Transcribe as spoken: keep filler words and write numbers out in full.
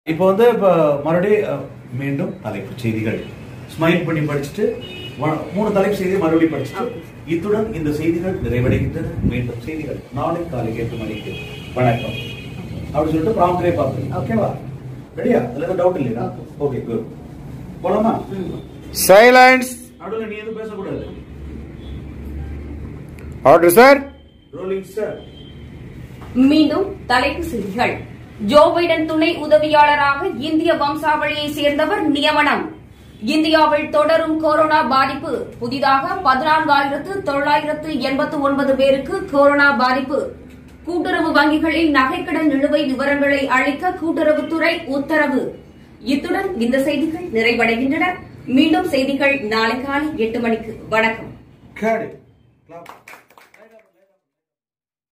இப்போ வந்து இப்போ மறுபடியும் மீண்டும் தலைப்புச் செய்திகள் ஸ்மைல் பண்ணி படிச்சுட்டு மூணு தலைப்பு செய்தி மறுபடியும் படிச்சுட்டு இத்துடன் இந்த செய்திகள் நிறைவடைகின்றன. மீண்டும் செய்திகள் நாளை காலை எட்டு மணிக்கு. வணக்கம் அப்படி சொல்லிட்டு ப்ராம்ப்ட்லயே பாத்துருங்க. ஓகேவா? ரெடியா? அதுல எதுவும் டவுட் இல்லையா? Okay good. போலாமா? சைலன்ஸ். நடுவுல நீ எதுவும் பேசக்கூடாது. Order sir. Rolling sir. மீண்டும் தலைப்பு செய்திகள். ஜோ பைடன் துணை உதவியாளராக இந்திய வம்சாவளியை சேர்ந்தவர் நியமனம். இந்தியாவில் தொடரும் கொரோனா பாதிப்பு. புதிதாக பதினான்காயிரத்து தொள்ளாயிரத்து எண்பத்து ஒன்பது பேருக்கு கொரோனா பாதிப்பு. கூட்டுறவு வங்கிகளில் நகைக்கடன் நிலுவை விவரங்களை அளிக்க கூட்டுறவுத்துறை உத்தரவு. இத்துடன் இந்த செய்திகள் நிறைவடைகின்றன. மீண்டும் செய்திகள் நாளை காலை எட்டு மணிக்கு. வணக்கம்.